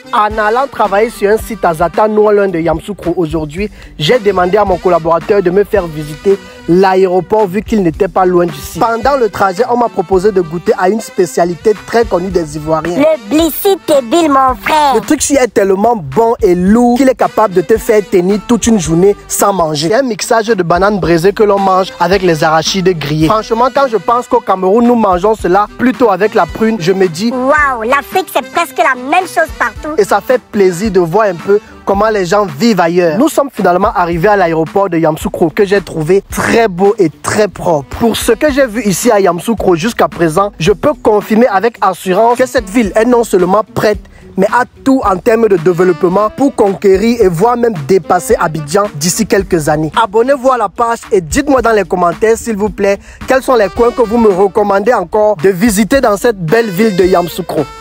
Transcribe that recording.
En allant travailler sur un site à Zata, non loin de Yamoussoukro aujourd'hui, j'ai demandé à mon collaborateur de me faire visiter l'aéroport vu qu'il n'était pas loin du site. Pendant le trajet, on m'a proposé de goûter à une spécialité très connue des Ivoiriens. Le Blissi Tébil, mon frère. Le truc-ci est tellement bon et lourd qu'il est capable de te faire tenir toute une journée sans manger. C'est un mixage de bananes braisées que l'on mange avec les arachides grillés. Franchement, quand je pense qu'au Cameroun, nous mangeons cela plutôt avec la prune, je me dis... Waouh, l'Afrique, c'est presque la même chose partout. Et ça fait plaisir de voir un peu comment les gens vivent ailleurs. Nous sommes finalement arrivés à l'aéroport de Yamoussoukro que j'ai trouvé très beau et très propre. Pour ce que j'ai vu ici à Yamoussoukro jusqu'à présent, je peux confirmer avec assurance que cette ville est non seulement prête, mais a tout en termes de développement pour conquérir et voire même dépasser Abidjan d'ici quelques années. Abonnez-vous à la page et dites-moi dans les commentaires s'il vous plaît quels sont les coins que vous me recommandez encore de visiter dans cette belle ville de Yamoussoukro.